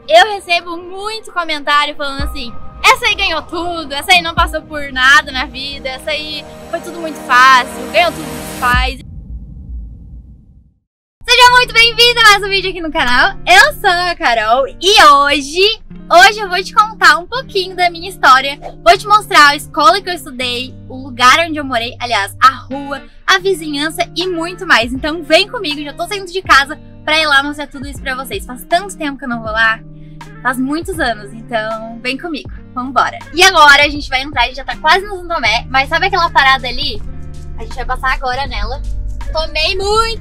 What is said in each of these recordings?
eu recebo muito comentário falando assim: essa aí ganhou tudo, essa aí não passou por nada na vida, essa aí foi tudo muito fácil, ganhou tudo dos pais. Seja muito bem-vindo a mais um vídeo aqui no canal. Eu sou a Carol e hoje eu vou te contar um pouquinho da minha história. Vou te mostrar a escola que eu estudei, o lugar onde eu morei, aliás, a rua, a vizinhança e muito mais. Então vem comigo, já tô saindo de casa pra ir lá mostrar tudo isso pra vocês. Faz tanto tempo que eu não vou lá, faz muitos anos, então vem comigo, vambora. E agora a gente vai entrar, a gente já tá quase no São Tomé, mas sabe aquela parada ali? A gente vai passar agora nela. Tomei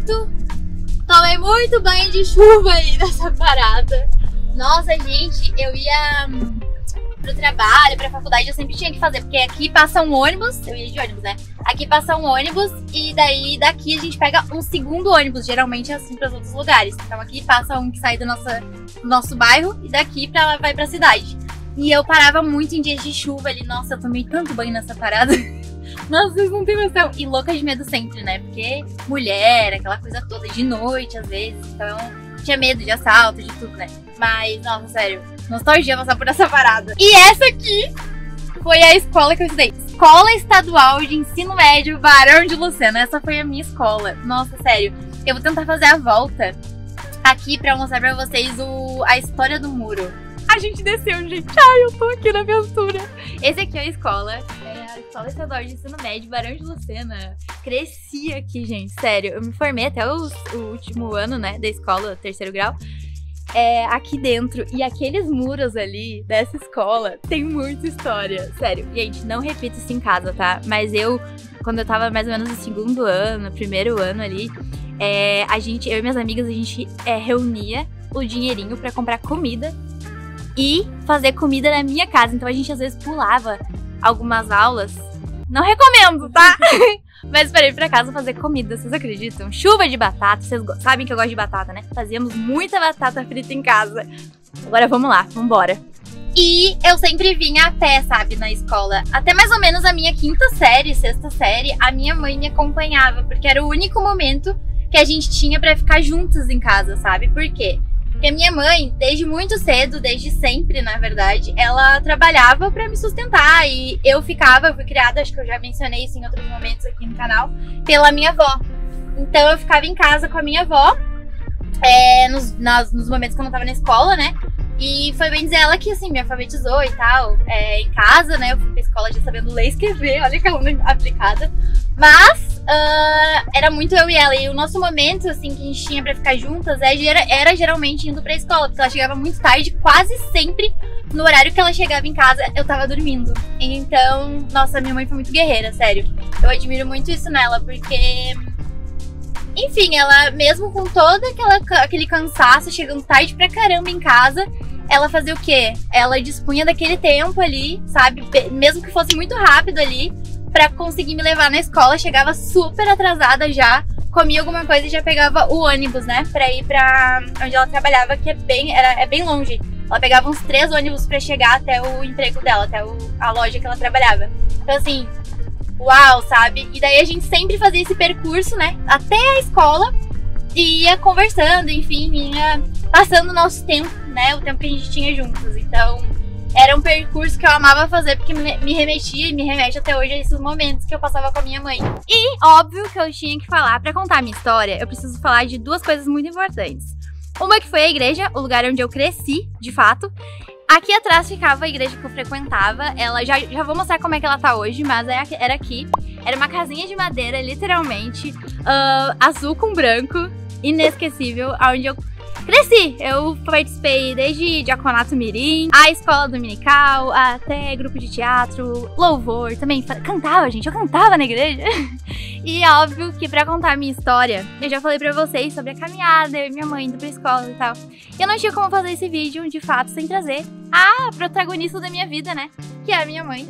muito banho de chuva aí nessa parada. Nossa, gente, eu ia pro trabalho, pra faculdade, eu sempre tinha que fazer, porque aqui passa um ônibus, eu ia de ônibus, né? Aqui passa um ônibus e daí daqui a gente pega um segundo ônibus, geralmente é assim para os outros lugares. Então aqui passa um que sai do nosso bairro e daqui vai pra cidade. E eu parava muito em dias de chuva ali, nossa, eu tomei tanto banho nessa parada. Nossa, vocês não têm noção. E louca de medo sempre, né? Porque mulher, aquela coisa toda, de noite às vezes, então tinha medo de assalto, de tudo, né? Mas, nossa, sério, nostalgia passar por essa parada. E essa aqui foi a escola que eu estudei. Escola Estadual de Ensino Médio Barão de Lucena. Essa foi a minha escola. Nossa, sério. Eu vou tentar fazer a volta aqui pra mostrar pra vocês a história do muro. A gente desceu, gente. Ai, eu tô aqui na aventura. Esse aqui é a escola. É a Escola Estadual de Ensino Médio Barão de Lucena. Cresci aqui, gente. Sério, eu me formei até o último ano, né, da escola, terceiro grau. Aqui dentro, e aqueles muros ali dessa escola tem muita história, sério. Gente, não repito isso em casa, tá? Mas quando eu tava mais ou menos no segundo ano, primeiro ano ali, eu e minhas amigas, a gente reunia o dinheirinho pra comprar comida e fazer comida na minha casa. Então a gente às vezes pulava algumas aulas. Não recomendo, tá? Mas para ir pra casa fazer comida, vocês acreditam? Chuva de batata, vocês sabem que eu gosto de batata, né? Fazíamos muita batata frita em casa. Agora vamos lá, vambora. E eu sempre vinha a pé, sabe, na escola. Até mais ou menos a minha quinta série, sexta série, a minha mãe me acompanhava, porque era o único momento que a gente tinha pra ficar juntos em casa, sabe? Por quê? Porque a minha mãe, desde muito cedo, desde sempre, na verdade, ela trabalhava pra me sustentar. E eu fui criada, acho que eu já mencionei isso em outros momentos aqui no canal, pela minha avó. Então eu ficava em casa com a minha avó, nos momentos que eu não tava na escola, né? E foi bem dizer ela que, assim, me alfabetizou e tal, em casa, né? Eu fui pra escola já sabendo ler e escrever, olha que aluna aplicada. Mas era muito eu e ela. E o nosso momento, assim, que a gente tinha pra ficar juntas era geralmente indo pra escola, porque ela chegava muito tarde, quase sempre no horário que ela chegava em casa, eu tava dormindo. Então, nossa, minha mãe foi muito guerreira, sério. Eu admiro muito isso nela, porque... Enfim, ela, mesmo com todo aquele cansaço, chegando tarde pra caramba em casa, ela fazia o quê? Ela dispunha daquele tempo ali, sabe? Mesmo que fosse muito rápido ali, pra conseguir me levar na escola. Chegava super atrasada já, comia alguma coisa e já pegava o ônibus, né? Pra ir pra onde ela trabalhava, que é bem longe. Ela pegava uns 3 ônibus pra chegar até o emprego dela, até a loja que ela trabalhava. Então, assim... Uau, sabe? E daí a gente sempre fazia esse percurso, né? Até a escola e ia conversando, enfim, ia passando o nosso tempo, né? O tempo que a gente tinha juntos. Então, era um percurso que eu amava fazer, porque me remetia e me remete até hoje a esses momentos que eu passava com a minha mãe. E, óbvio que eu tinha que falar, pra contar a minha história, eu preciso falar de 2 coisas muito importantes. Uma que foi a igreja, o lugar onde eu cresci, de fato. Aqui atrás ficava a igreja que eu frequentava. Ela já vou mostrar como é que ela tá hoje, mas era aqui. Era uma casinha de madeira, literalmente, azul com branco, inesquecível, onde eu cresci. Eu participei desde diaconato mirim, a escola dominical, até grupo de teatro, louvor, também cantava, gente, eu cantava na igreja. E óbvio que pra contar a minha história, eu já falei pra vocês sobre a caminhada, eu e minha mãe indo pra escola e tal. E eu não tinha como fazer esse vídeo, de fato, sem trazer a protagonista da minha vida, né? Que é a minha mãe.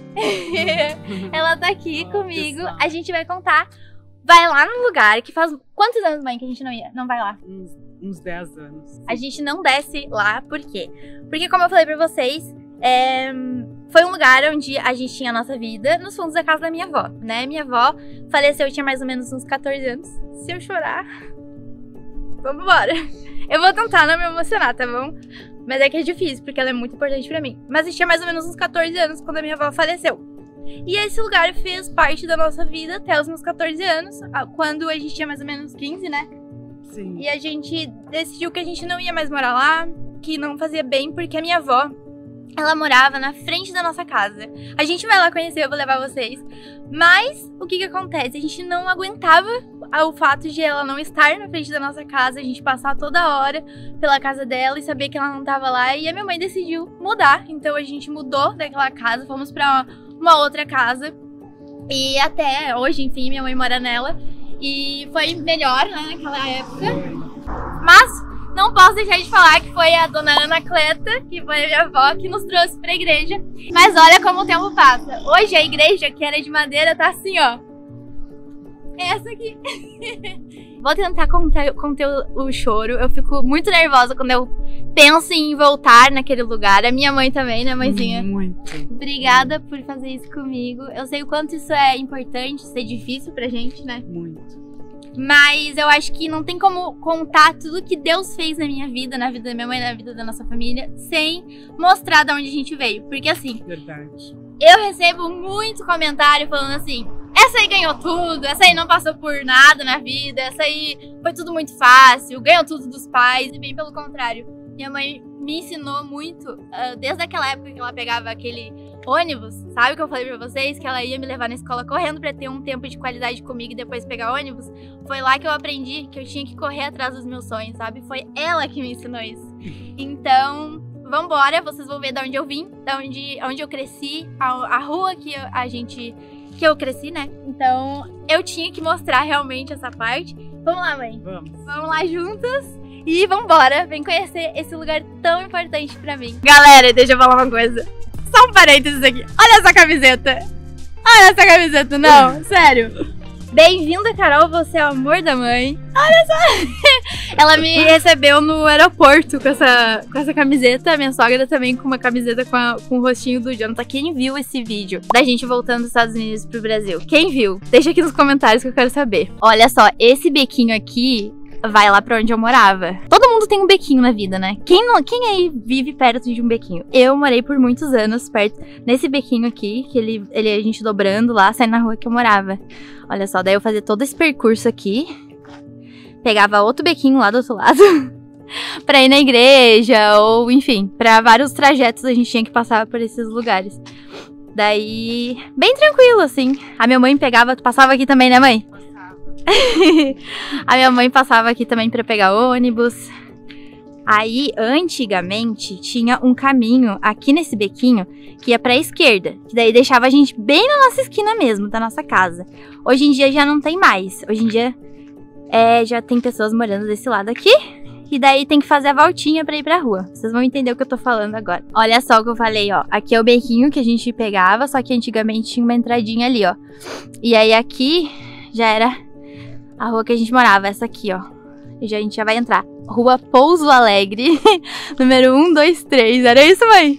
Ela tá aqui comigo, a gente vai contar. Vai lá no lugar que faz... Quantos anos, mãe, que a gente não vai lá? Uns 10 anos. A gente não desce lá, por quê? Porque, como eu falei pra vocês, foi um lugar onde a gente tinha a nossa vida nos fundos da casa da minha avó, né? Minha avó faleceu, eu tinha mais ou menos uns 14 anos. Se eu chorar, vamos embora. Eu vou tentar não me emocionar, tá bom? Mas é que é difícil, porque ela é muito importante pra mim. Mas eu tinha mais ou menos uns 14 anos quando a minha avó faleceu. E esse lugar fez parte da nossa vida até os meus 14 anos, quando a gente tinha mais ou menos 15, né? Sim. E a gente decidiu que a gente não ia mais morar lá, que não fazia bem, porque a minha avó, ela morava na frente da nossa casa. A gente vai lá conhecer, eu vou levar vocês. Mas, o que acontece? A gente não aguentava o fato de ela não estar na frente da nossa casa, a gente passar toda hora pela casa dela e saber que ela não tava lá. E a minha mãe decidiu mudar, então a gente mudou daquela casa, fomos pra uma outra casa. E até hoje, enfim, minha mãe mora nela. E foi melhor, né, naquela época. Mas não posso deixar de falar que foi a dona Ana Cleta, que foi a minha avó, que nos trouxe pra igreja. Mas olha como o tempo passa. Hoje a igreja, que era de madeira, tá assim, ó. Essa aqui. Vou tentar conter o choro. Eu fico muito nervosa quando eu penso em voltar naquele lugar. A minha mãe também, né, mãezinha? Muito. Obrigada por fazer isso comigo. Eu sei o quanto isso é importante, isso é difícil pra gente, né? Muito. Mas eu acho que não tem como contar tudo que Deus fez na minha vida, na vida da minha mãe, na vida da nossa família, sem mostrar de onde a gente veio. Porque assim, Verdade. eu recebo muito comentário falando assim: essa aí ganhou tudo, essa aí não passou por nada na vida, essa aí foi tudo muito fácil, ganhou tudo dos pais. E bem pelo contrário, minha mãe me ensinou muito, desde aquela época que ela pegava aquele ônibus, sabe o que eu falei pra vocês? Que ela ia me levar na escola correndo pra ter um tempo de qualidade comigo e depois pegar ônibus. Foi lá que eu aprendi que eu tinha que correr atrás dos meus sonhos, sabe? Foi ela que me ensinou isso. Então, vambora, vocês vão ver de onde eu vim, onde eu cresci, a rua que eu cresci, né? Então, eu tinha que mostrar realmente essa parte. Vamos lá, mãe? Vamos. Vamos lá juntas e vambora. Vem conhecer esse lugar tão importante pra mim. Galera, deixa eu falar uma coisa. Só um parênteses aqui. Olha essa camiseta. Olha essa camiseta. Não, sério. Bem-vinda, Carol. Você é o amor da mãe. Olha só. Ela me recebeu no aeroporto com essa camiseta. A minha sogra também com uma camiseta com o rostinho do Jonathan. Quem viu esse vídeo da gente voltando dos Estados Unidos pro Brasil? Quem viu? Deixa aqui nos comentários que eu quero saber. Olha só, esse bequinho aqui vai lá pra onde eu morava. Todo mundo tem um bequinho na vida, né? Quem aí vive perto de um bequinho? Eu morei por muitos anos perto, nesse bequinho aqui, que a gente dobrando lá, saindo na rua que eu morava. Olha só, daí eu fazia todo esse percurso aqui, pegava outro bequinho lá do outro lado, pra ir na igreja, ou enfim, pra vários trajetos a gente tinha que passar por esses lugares. Daí, bem tranquilo, assim. A minha mãe passava aqui também, né, mãe? A minha mãe passava aqui também pra pegar ônibus. Aí, antigamente, tinha um caminho aqui nesse bequinho que ia pra esquerda, que daí deixava a gente bem na nossa esquina mesmo, da nossa casa. Hoje em dia já não tem mais. Hoje em dia já tem pessoas morando desse lado aqui. E daí tem que fazer a voltinha pra ir pra rua. Vocês vão entender o que eu tô falando agora. Olha só o que eu falei, ó. Aqui é o bequinho que a gente pegava, só que antigamente tinha uma entradinha ali, ó. E aí aqui já era a rua que a gente morava, essa aqui, ó. E a gente já vai entrar. Rua Pouso Alegre, número 123. Era isso, mãe?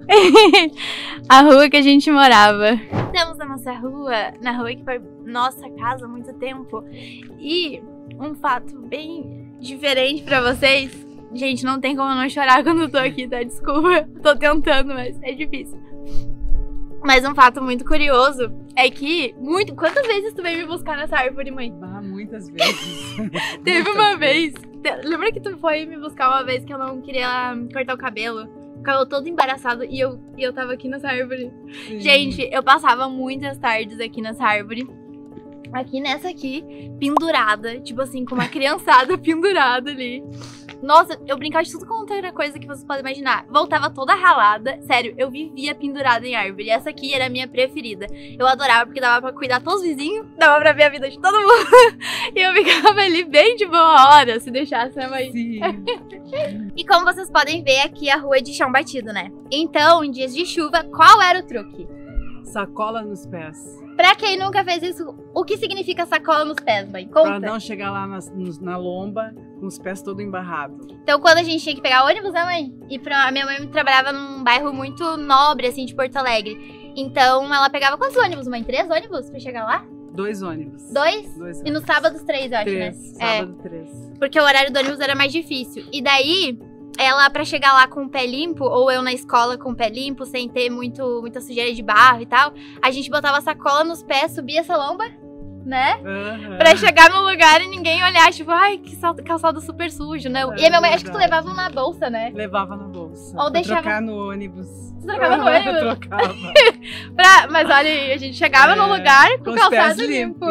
A rua que a gente morava. Estamos na nossa rua, na rua que foi nossa casa há muito tempo. E um fato bem diferente pra vocês. Gente, não tem como não chorar quando eu tô aqui, tá? Desculpa. Tô tentando, mas é difícil. Mas um fato muito curioso é que quantas vezes tu veio me buscar nessa árvore, mãe? Ah, muitas vezes. Teve uma vez. Lembra que tu foi me buscar uma vez que eu não queria cortar o cabelo? O cabelo todo embaraçado e eu tava aqui nessa árvore. Sim. Gente, eu passava muitas tardes aqui nessa árvore. Aqui nessa aqui, pendurada. Tipo assim, com uma criançada pendurada ali. Nossa, eu brincava de tudo quanto era coisa que vocês podem imaginar. Voltava toda ralada. Sério, eu vivia pendurada em árvore. Essa aqui era a minha preferida. Eu adorava porque dava pra cuidar todos os vizinhos. Dava pra ver a vida de todo mundo. E eu ficava ali bem de boa hora, se deixasse, né, mãe? Sim. E como vocês podem ver, aqui a rua é de chão batido, né? Então, em dias de chuva, qual era o truque? Sacola nos pés. Pra quem nunca fez isso, o que significa sacola nos pés, mãe? Conta. Pra não chegar lá na lomba com os pés todo embarrados. Então, quando a gente tinha que pegar ônibus, né, mãe? A minha mãe trabalhava num bairro muito nobre, assim, de Porto Alegre. Então, ela pegava quantos ônibus, mãe? 3 ônibus pra chegar lá? 2 ônibus. 2? 2 E nos sábados 3, eu acho, 3, né? sábado 3. Porque o horário do ônibus era mais difícil. E daí, ela, pra chegar lá com o pé limpo, ou eu na escola com o pé limpo, sem ter muita sujeira de barro e tal, a gente botava sacola nos pés, subia essa lomba, né? Pra chegar no lugar e ninguém olhar, tipo, ai, que calçado super sujo, né? E a minha mãe, acho que tu levava na bolsa, né? Levava na bolsa. Ou deixava... trocar no ônibus. Tu trocava no ônibus? Trocava. Mas olha, a gente chegava no lugar com o calçado limpo.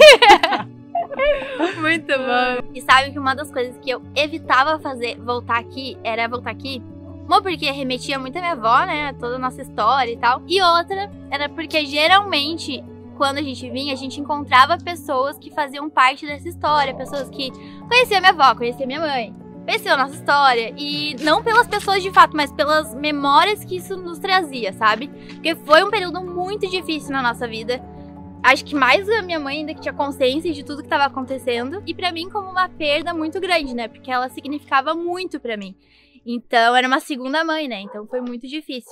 Muito bom. E sabe que uma das coisas que eu evitava fazer, voltar aqui. Uma porque remetia muito à minha avó, né? Toda a nossa história e tal. E outra era porque geralmente, quando a gente vinha, a gente encontrava pessoas que faziam parte dessa história. Pessoas que conheciam minha avó, conheciam minha mãe, conheciam a nossa história. E não pelas pessoas de fato, mas pelas memórias que isso nos trazia, sabe? Porque foi um período muito difícil na nossa vida. Acho que mais a minha mãe ainda que tinha consciência de tudo que estava acontecendo. E pra mim como uma perda muito grande, né? Porque ela significava muito pra mim. Então era uma segunda mãe, né? Então foi muito difícil.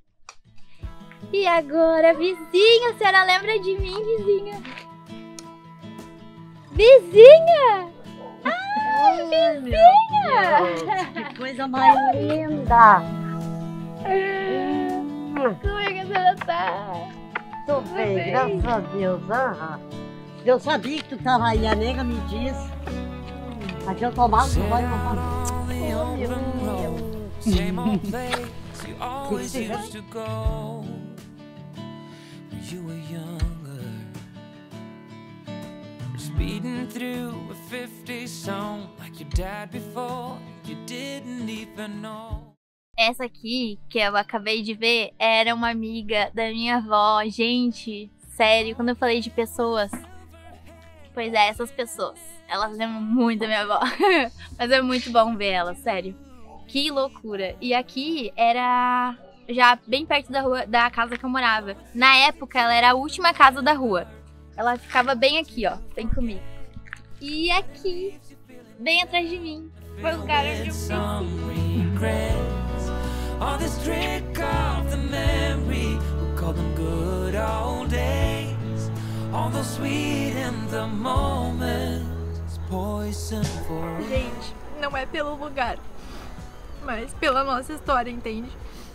E agora, vizinha, a senhora lembra de mim, vizinha? Vizinha! Ai, vizinha! Que coisa mais linda! Como é que a senhora tá? Tô bem, graças a Deus. Eu sabia que tu tava aí, a nega me disse. Mas eu tomava, tu vai tomar. Oh, meu Speeding through a 50 song like your dad before you didn't even know. Essa aqui, que eu acabei de ver, era uma amiga da minha avó. Gente, sério, quando eu falei de pessoas... Pois é, essas pessoas. Elas lembram muito da minha avó. Mas é muito bom ver elas, sério. Que loucura. E aqui era já bem perto da rua, da casa que eu morava. Na época, ela era a última casa da rua. Ela ficava bem aqui, ó, bem comigo. E aqui, bem atrás de mim, foi o lugar onde eu cresci. All this trick of the memory, we'll call them good old days. All the sweet in the moments, poison for... Gente, não é pelo lugar, mas pela nossa história, entende?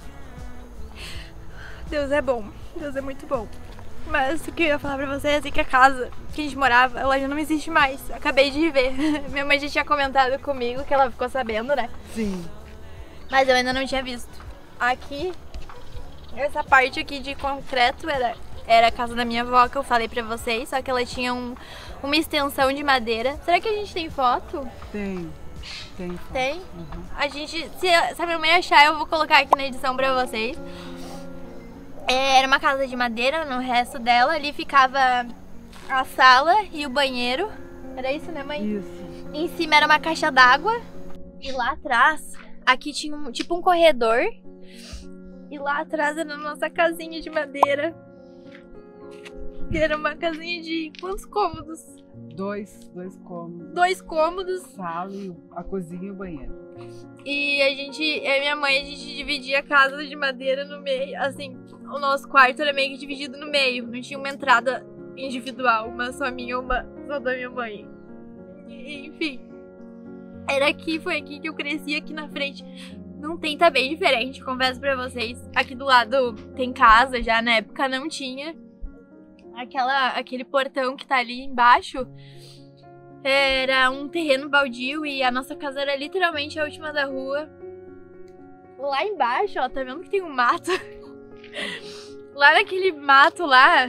Deus é bom, Deus é muito bom. Mas o que eu ia falar pra vocês é que a casa que a gente morava, ela já não existe mais. Acabei de ver. Minha mãe já tinha comentado comigo que ela ficou sabendo, né? Sim. Mas eu ainda não tinha visto. Aqui, essa parte aqui de concreto era a casa da minha avó, que eu falei pra vocês. Só que ela tinha uma extensão de madeira. Será que a gente tem foto? Tem. Tem. Tem? Uhum. A gente, se a minha mãe achar, eu vou colocar aqui na edição pra vocês. Era uma casa de madeira, no resto dela. Ali ficava a sala e o banheiro. Era isso, né, mãe? Isso. Em cima era uma caixa d'água. E lá atrás, aqui tinha tipo um corredor. E lá atrás era a nossa casinha de madeira. Que era uma casinha de quantos cômodos? Dois cômodos. 2 cômodos. Sala, a cozinha e o banheiro. E eu e minha mãe, a gente dividia a casa de madeira no meio. Assim, o nosso quarto era meio que dividido no meio. Não tinha uma entrada individual, uma só minha, uma só da minha mãe. E, enfim. Foi aqui que eu cresci, aqui na frente. Não tem, tá bem diferente, confesso pra vocês. Aqui do lado tem casa já, na época não tinha. Aquele portão que tá ali embaixo era um terreno baldio e a nossa casa era literalmente a última da rua. Lá embaixo, ó, tá vendo que tem um mato? Lá naquele mato lá,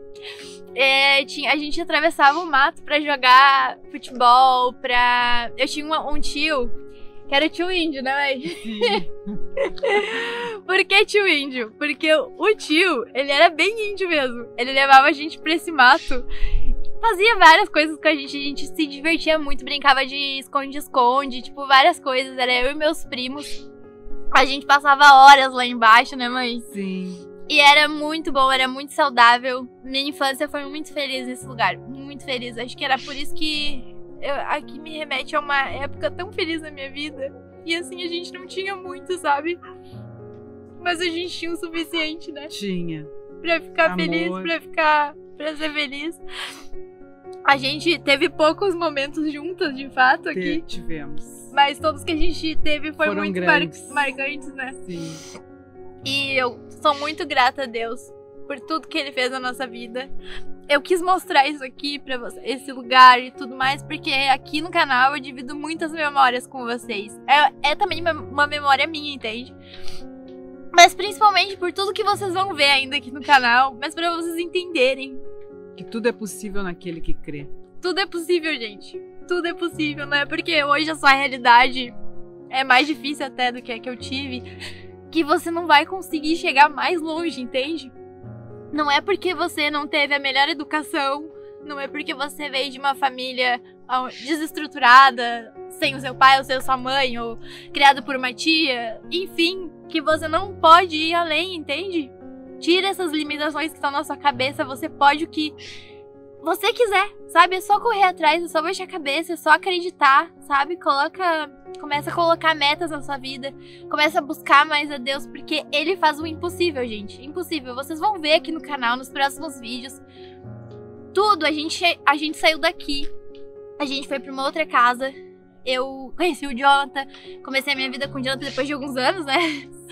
a gente atravessava o mato pra jogar futebol, Eu tinha um tio, que era o tio índio, né, mãe? Sim. Por que tio índio? Porque o tio, ele era bem índio mesmo. Ele levava a gente pra esse mato, fazia várias coisas com a gente se divertia muito, brincava de esconde-esconde, tipo, várias coisas. Era eu e meus primos. A gente passava horas lá embaixo, né, mãe? Sim. E era muito bom, era muito saudável. Minha infância foi muito feliz nesse lugar, muito feliz. Acho que era por isso que aqui me remete a uma época tão feliz na minha vida. E assim, a gente não tinha muito, sabe? Mas a gente tinha o suficiente, né? Tinha. Pra ficar Amor. feliz, pra ser feliz. A gente teve poucos momentos juntas, de fato, aqui. Tivemos. Mas todos que a gente teve foram muito grandes. marcantes, né? Sim. E eu sou muito grata a Deus por tudo que Ele fez na nossa vida. Eu quis mostrar isso aqui pra vocês, esse lugar e tudo mais, porque aqui no canal eu divido muitas memórias com vocês. É também uma memória minha, entende? Mas principalmente por tudo que vocês vão ver ainda aqui no canal, mas pra vocês entenderem. Que tudo é possível naquele que crê. Tudo é possível, gente. Tudo é possível, não é porque hoje a sua realidade é mais difícil até do que a que eu tive, que você não vai conseguir chegar mais longe, entende? Não é porque você não teve a melhor educação, não é porque você veio de uma família desestruturada, sem o seu pai ou sem a sua mãe, ou criado por uma tia, enfim, que você não pode ir além, entende? Tira essas limitações que estão na sua cabeça, você pode o que você quiser, sabe? É só correr atrás, é só baixar a cabeça, é só acreditar, sabe? Começa a colocar metas na sua vida, começa a buscar mais a Deus, porque Ele faz o impossível, gente. Impossível. Vocês vão ver aqui no canal, nos próximos vídeos. Tudo, a gente saiu daqui, a gente foi pra uma outra casa. Eu conheci o Jonathan, comecei a minha vida com o Jonathan depois de alguns anos, né?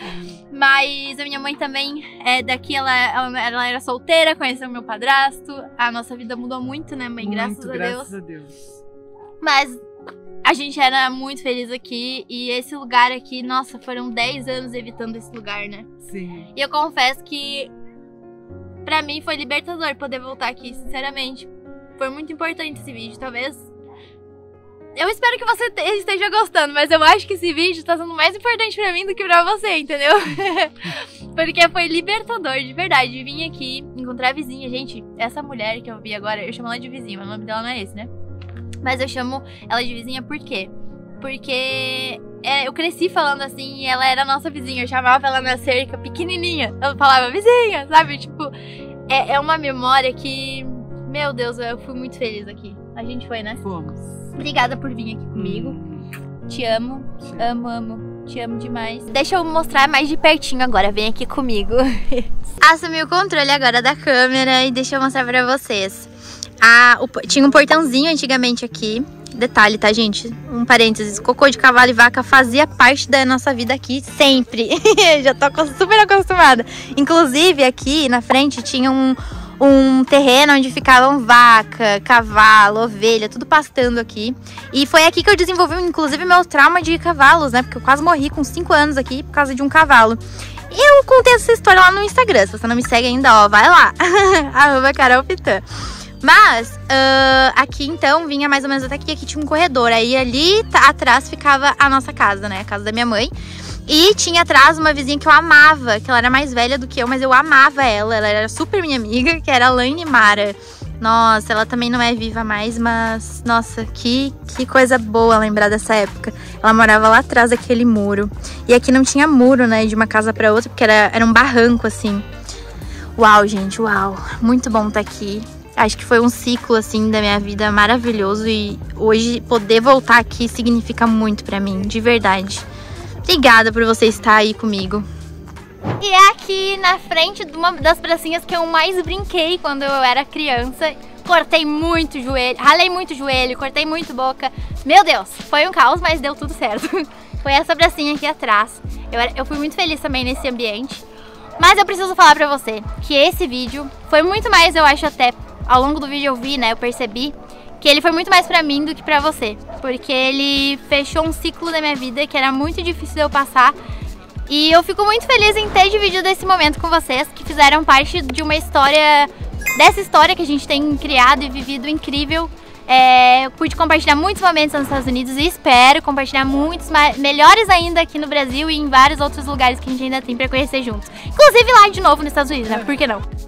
Mas a minha mãe também é daqui, ela era solteira, conheceu meu padrasto. A nossa vida mudou muito, né, mãe? Graças a Deus. Mas a gente era muito feliz aqui e esse lugar aqui, nossa, foram 10 anos evitando esse lugar, né? Sim. E eu confesso que pra mim foi libertador poder voltar aqui, sinceramente. Foi muito importante esse vídeo, talvez. Eu espero que você esteja gostando, mas eu acho que esse vídeo tá sendo mais importante pra mim do que pra você, entendeu? Porque foi libertador, de verdade. Vim aqui encontrar a vizinha, gente. Essa mulher que eu vi agora, eu chamo ela de vizinha, mas o nome dela não é esse, né? Mas eu chamo ela de vizinha por quê? Porque eu cresci falando assim e ela era a nossa vizinha. Eu chamava ela na cerca, pequenininha. Eu falava vizinha, sabe? Tipo, é uma memória que, meu Deus, eu fui muito feliz aqui. A gente foi, né? Fomos. Obrigada por vir aqui comigo. Te amo, amo. Te amo demais. Deixa eu mostrar mais de pertinho agora. Vem aqui comigo. Assumi o controle agora da câmera e deixa eu mostrar pra vocês. Tinha um portãozinho antigamente aqui. Detalhe, tá, gente? Um parênteses. Cocô de cavalo e vaca fazia parte da nossa vida aqui sempre. Já tô super acostumada. Inclusive, aqui na frente tinha um terreno onde ficavam vaca, cavalo, ovelha, tudo pastando aqui. E foi aqui que eu desenvolvi, inclusive, meu trauma de cavalos, né? Porque eu quase morri com 5 anos aqui por causa de um cavalo. E eu contei essa história lá no Instagram. Se você não me segue ainda, ó, vai lá. @carolpitã. Mas, aqui então, vinha mais ou menos até aqui. Aqui tinha um corredor. Aí ali atrás ficava a nossa casa, né? A casa da minha mãe. E tinha atrás uma vizinha que eu amava, que ela era mais velha do que eu, mas eu amava ela. Ela era super minha amiga, que era a Laine Mara. Nossa, ela também não é viva mais, mas... Nossa, que coisa boa lembrar dessa época. Ela morava lá atrás daquele muro. E aqui não tinha muro, né, de uma casa pra outra, porque era um barranco, assim. Uau, gente, uau. Muito bom estar aqui. Acho que foi um ciclo, assim, da minha vida maravilhoso. E hoje poder voltar aqui significa muito pra mim, de verdade. Obrigada por você estar aí comigo. E é aqui na frente de uma das pracinhas que eu mais brinquei quando eu era criança. Cortei muito joelho, ralei muito joelho, cortei muito boca. Meu Deus, foi um caos, mas deu tudo certo. Foi essa pracinha aqui atrás. Eu fui muito feliz também nesse ambiente. Mas eu preciso falar pra você que esse vídeo foi muito mais, eu acho até, ao longo do vídeo eu vi, né, eu percebi que ele foi muito mais pra mim do que pra você. Porque ele fechou um ciclo da minha vida que era muito difícil de eu passar. E eu fico muito feliz em ter dividido esse momento com vocês, que fizeram parte de uma história, dessa história que a gente tem criado e vivido incrível. Eu pude compartilhar muitos momentos nos Estados Unidos e espero compartilhar muitos melhores ainda aqui no Brasil e em vários outros lugares que a gente ainda tem pra conhecer juntos. Inclusive lá de novo nos Estados Unidos, né? Por que não?